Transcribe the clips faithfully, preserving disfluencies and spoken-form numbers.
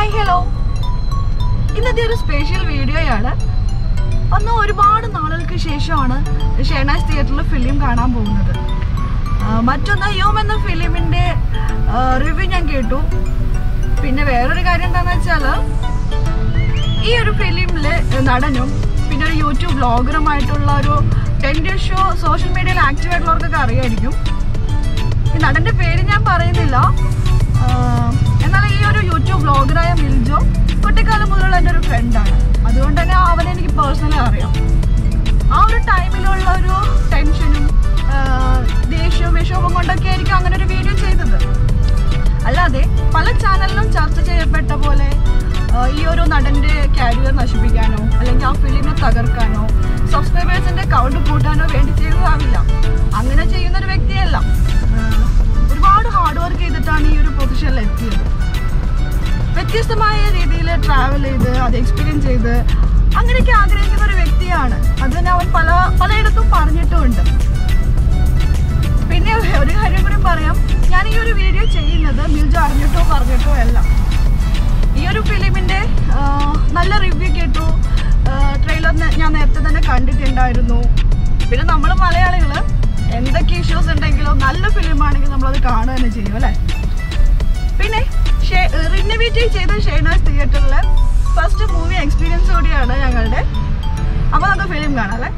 Hi, hello. ഇന്നത്തെ ഒരു special വീഡിയോയാണ്. അന്ന് ഒരുപാട് നാളുകൾക്ക് ശേഷമാണ് ഷെനോയ്സ് തിയേറ്ററിൽ ഫിലിം കാണാൻ പോകുന്നത്. മറ്റൊന്ന് യുവം എന്ന ഫിലിമിന്റെ റിവ്യൂ ഞാൻ കേട്ടു. പിന്നെ വേറൊരു കാര്യം എന്താണെന്ന് വെച്ചാൽ ഈ ഒരു ഫിലിമിലെ നടനും പിന്നെ ഒരു യൂട്യൂബ് വ്ളോഗറുമായിട്ടുള്ള ഒരു ടെൻ ഡേയ്സ് ഷോ സോഷ്യൽ മീഡിയയിൽ ആക്റ്റീവ് ആയിട്ടുള്ളവർക്കൊക്കെ അറിയായിരിക്കും. ഈ നടന്റെ പേര് ഞാൻ പറയുന്നില്ല. എന്നാൽ ഈ ഒരു യൂട്യൂബ് വ്ളോഗറായ മിൽജോ കുട്ടിക്കാലം മുതലുള്ള എൻ്റെ ഒരു ഫ്രണ്ടാണ്. അതുകൊണ്ട് തന്നെ അവനെ എനിക്ക് പേഴ്സണലി അറിയാം. ആ ഒരു ടൈമിലുള്ള ഒരു ടെൻഷനും ദേഷ്യവും വിഷമവും കൊണ്ടൊക്കെ ആയിരിക്കും അങ്ങനെ ഒരു വീഡിയോ ചെയ്തത്. അല്ലാതെ പല ചാനലിലും ചർച്ച ചെയ്യപ്പെട്ട പോലെ ഈ ഒരു നടൻ്റെ കരിയർ നശിപ്പിക്കാനോ അല്ലെങ്കിൽ ആ ഫിലിമിനെ തകർക്കാനോ സബ്സ്ക്രൈബേഴ്സിൻ്റെ കൗണ്ട് കൂട്ടാനോ വേണ്ടി ചെയ്തതാവില്ല. അങ്ങനെ ചെയ്യുന്നൊരു വ്യക്തിയല്ല. ഒരുപാട് ഹാർഡ് വർക്ക് ചെയ്തിട്ടാണ് ഈ ഒരു പൊസിഷനിൽ എത്തിയത്. വ്യത്യസ്തമായ രീതിയിൽ ട്രാവൽ ചെയ്ത് അത് എക്സ്പീരിയൻസ് ചെയ്ത് അങ്ങനെയൊക്കെ ആഗ്രഹിക്കുന്ന ഒരു വ്യക്തിയാണ്. അത് തന്നെ അവൻ പല പലയിടത്തും പറഞ്ഞിട്ടുമുണ്ട്. പിന്നെ ഒരു കാര്യം കൂടി പറയാം, ഞാൻ ഈ ഒരു വീഡിയോ ചെയ്യുന്നത് മിൽജോ അറിഞ്ഞിട്ടോ പറഞ്ഞിട്ടോ അല്ല. ഈ ഒരു ഫിലിമിൻ്റെ നല്ല റിവ്യൂ കേട്ടു, ട്രെയിലർ ഞാൻ നേരത്തെ തന്നെ കണ്ടിട്ടുണ്ടായിരുന്നു. പിന്നെ നമ്മൾ മലയാളികൾ എന്തൊക്കെ ഇഷ്യൂസ് ഉണ്ടെങ്കിലും നല്ല ഫിലിമാണെങ്കിൽ നമ്മളത് കാണുക തന്നെ ചെയ്യും അല്ലേ. പിന്നെ റിനോവേറ്റ് ചെയ്ത ഷെനോയ്സ് തിയേറ്ററിലെ ഫസ്റ്റ് മൂവി എക്സ്പീരിയൻസ് കൂടിയാണ് ഞങ്ങളുടെ. അപ്പോൾ നമുക്ക് ഫിലിം കാണാം അല്ലേ.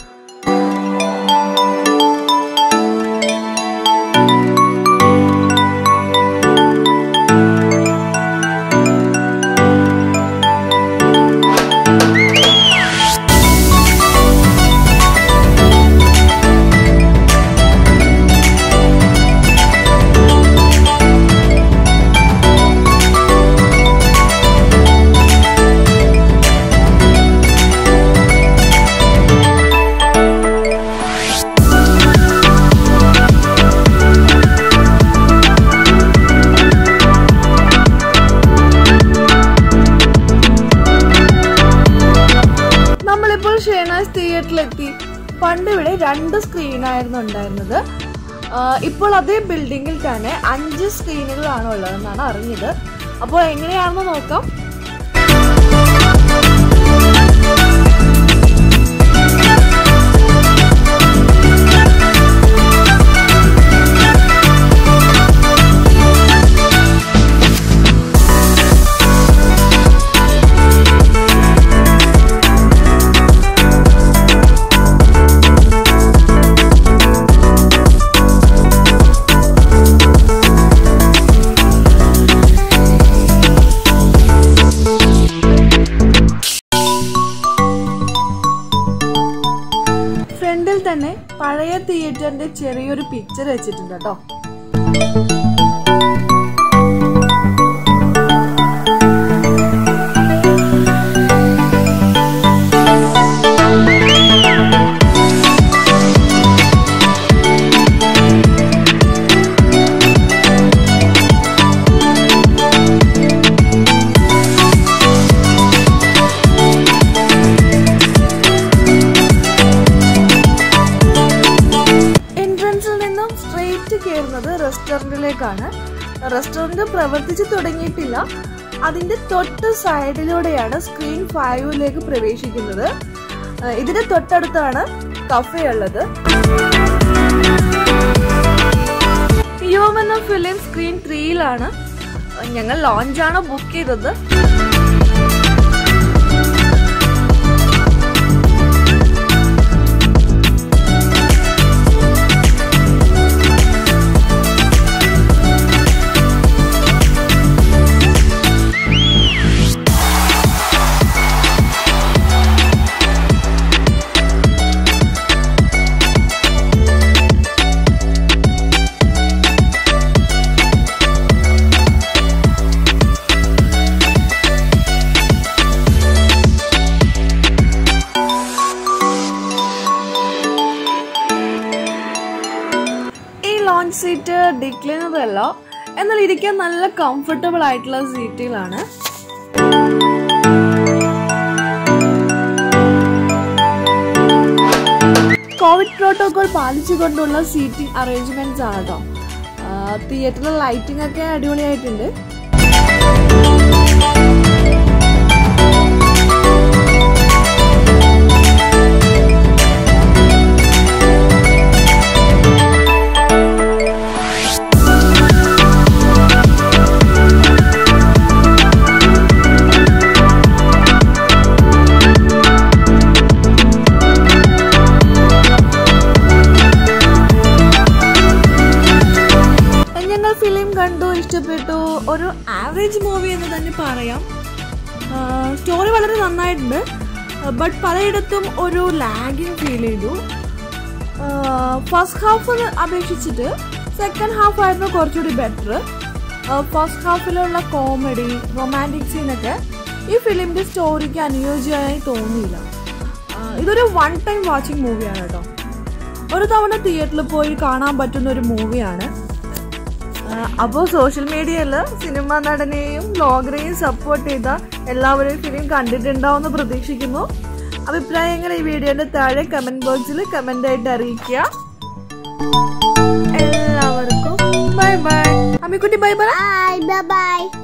ഷെനോയ്സ് തിയേറ്ററിലെത്തി. പണ്ട് ഇവിടെ രണ്ട് സ്ക്രീനായിരുന്നു ഉണ്ടായിരുന്നത്. ഇപ്പോൾ അതേ ബിൽഡിങ്ങിൽ തന്നെ അഞ്ച് സ്ക്രീനുകളാണ് ഉള്ളതെന്നാണ് അറിഞ്ഞത്. അപ്പോൾ എങ്ങനെയാണെന്ന് നോക്കാം. ഫ്രണ്ടിൽ തന്നെ പഴയ തിയേറ്ററിന്റെ ചെറിയൊരു പിക്ചർ വെച്ചിട്ടുണ്ട് കേട്ടോ. റെസ്റ്റോറന്റിലേക്കാണ്. റെസ്റ്റോറന്റ് പ്രവർത്തിച്ചു തുടങ്ങിയിട്ടില്ല. അതിന്റെ തൊട്ട് സൈഡിലൂടെയാണ് സ്ക്രീൻ ഫൈവിലേക്ക് പ്രവേശിക്കുന്നത്. ഇതിന്റെ തൊട്ടടുത്താണ് കഫേ ഉള്ളത്. യുവം എന്ന ഫിലിം സ്ക്രീൻ ത്രീയിലാണ്. ഞങ്ങൾ ലോഞ്ചാണ് ബുക്ക് ചെയ്തത്. ലോഞ്ച് സീറ്റ് ഡിക്ലൈനർ അല്ല, എന്നാൽ ഇരിക്കാൻ നല്ല കംഫർട്ടബിൾ ആയിട്ടുള്ള സീറ്റുകളാണ്. കോവിഡ് പ്രോട്ടോകോൾ പാലിച്ചുകൊണ്ടുള്ള സീറ്റിംഗ് അറേഞ്ച്മെന്റ്സ് ആണ് കേട്ടോ. തിയേറ്ററിലെ ലൈറ്റിംഗ് ഒക്കെ അടിപൊളിയായിട്ടുണ്ട്. ആവറേജ് മൂവി എന്ന് തന്നെ പറയാം. സ്റ്റോറി വളരെ നന്നായിട്ടുണ്ട്, ബട്ട് പലയിടത്തും ഒരു ലാഗിങ് ഫീൽ ചെയ്തു. ഫസ്റ്റ് ഹാഫ് അപേക്ഷിച്ചിട്ട് സെക്കൻഡ് ഹാഫ് ആയിരുന്നു കുറച്ചുകൂടി ബെറ്റർ. ഫസ്റ്റ് ഹാഫിലുള്ള കോമഡി, റൊമാൻറ്റിക് സീനൊക്കെ ഈ ഫിലിമിൻ്റെ സ്റ്റോറിക്ക് അനുയോജ്യമായി തോന്നിയില്ല. ഇതൊരു വൺ ടൈം വാച്ചിങ് മൂവിയാണ് കേട്ടോ. ഒരു തവണ തിയേറ്ററിൽ പോയി കാണാൻ പറ്റുന്ന ഒരു മൂവിയാണ്. അപ്പോൾ സോഷ്യൽ മീഡിയയിൽ സിനിമാ നടനെയും വ്ലോഗറെയും സപ്പോർട്ട് ചെയ്ത എല്ലാവരും ഫിലിം കണ്ടിട്ടുണ്ടാവുമെന്ന് പ്രതീക്ഷിക്കുന്നു. അഭിപ്രായങ്ങൾ ഈ വീഡിയോയുടെ താഴെ കമൻറ്റ് ബോക്സിൽ കമൻ്റായിട്ട് അറിയിക്കുക. എല്ലാവർക്കും ബൈ ബൈ. അമ്മിക്കുട്ടി ബൈ ബൈ. Bye by.